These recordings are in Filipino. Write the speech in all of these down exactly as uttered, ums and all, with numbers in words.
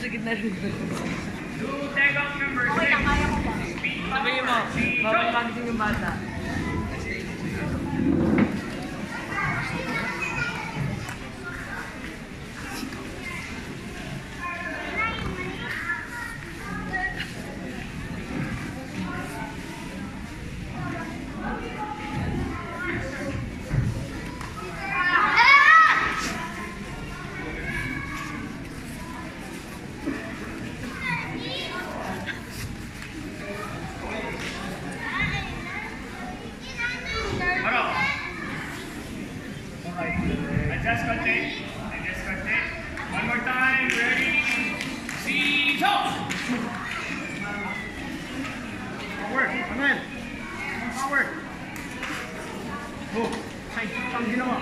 gitna rin. Okay lang, kaya ko ba? Sabihin mo, bawal magising yung bata. Adjust contact. Adjust contact. One more time. Ready? See, go! Forward. Manuel. Forward. Go. Ay, ang ginawa.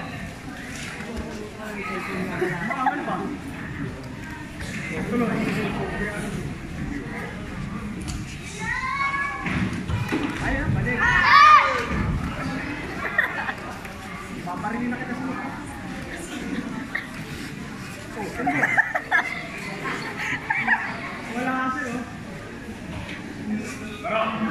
Ano ba? Tuloy. Ayan, balik. Paparingin na kita sa mga. Oh, ano ba? Wala kasi, oh. Baro!